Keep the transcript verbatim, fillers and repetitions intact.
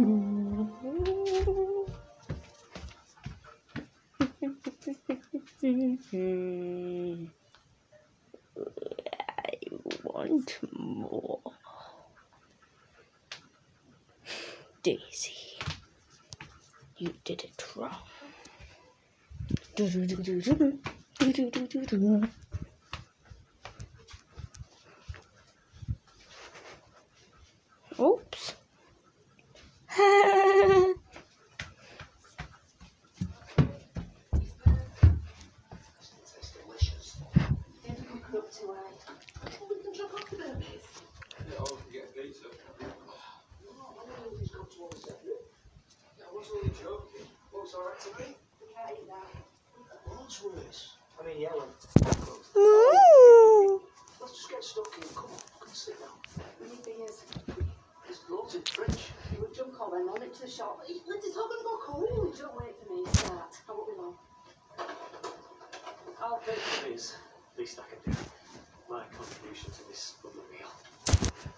I want more. Daisy, you did it wrong. Do do do do do do do do do do. Oops. I mean, yellow. No. Let's just get stuck in. Come on, come sit down. We need beers. There's loads in the fridge. You would jump on then, on it to the shop. Linda's not going to go cold. Don't wait for me to start. I won't be long. I'll pay for these. Least I can do. My contribution to this lovely meal.